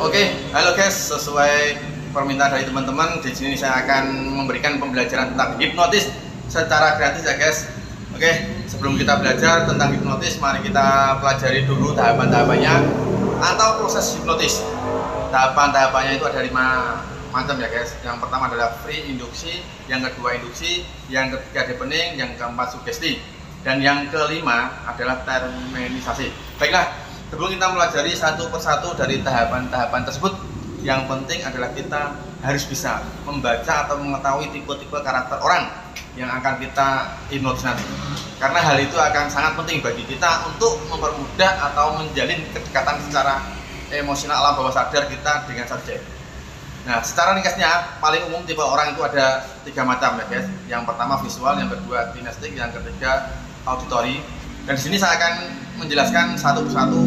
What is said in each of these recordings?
Oke, halo guys, sesuai permintaan dari teman-teman, di sini saya akan memberikan pembelajaran tentang hipnotis secara gratis ya guys. Oke, sebelum kita belajar tentang hipnotis, mari kita pelajari dulu tahapan-tahapannya atau proses hipnotis. Tahapan-tahapannya itu ada 5 macam ya guys. Yang pertama adalah free induksi, yang kedua induksi, yang ketiga deepening, yang keempat sugesti, dan yang kelima adalah terminisasi. Baiklah, sebelum kita mempelajari satu persatu dari tahapan-tahapan tersebut, yang penting adalah kita harus bisa membaca atau mengetahui tipe-tipe karakter orang yang akan kita hipnotis nanti. Karena hal itu akan sangat penting bagi kita untuk mempermudah atau menjalin kedekatan secara emosional alam bawah sadar kita dengan subjek. Nah, secara ringkasnya, paling umum tipe orang itu ada 3 macam ya guys. Yang pertama visual, yang kedua kinestik, yang ketiga auditory. Dan di sini saya akan menjelaskan satu persatu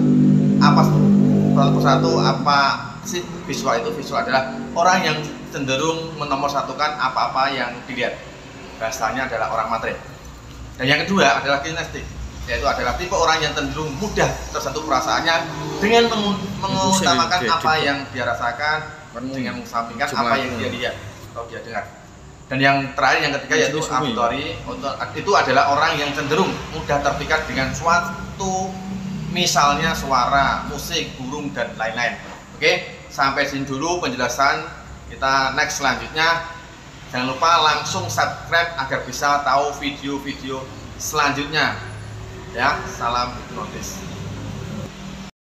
apa sih visual itu. Visual adalah orang yang cenderung menomorsatukan apa-apa yang dilihat. Bahasanya adalah orang matre. Dan yang kedua adalah kinestik, yaitu adalah tipe orang yang cenderung mudah tersentuh perasaannya dengan mengutamakan apa yang dia rasakan, dengan mengesampingkan apa yang dia lihat atau dia dengar. Dan yang terakhir, yang ketiga, yaitu auditory. Itu adalah orang yang cenderung mudah terpikat dengan suatu, misalnya suara, musik, burung, dan lain-lain. Oke, sampai sini dulu penjelasan. Kita next selanjutnya. Jangan lupa langsung subscribe agar bisa tahu video-video selanjutnya. Ya, salam hipnotis.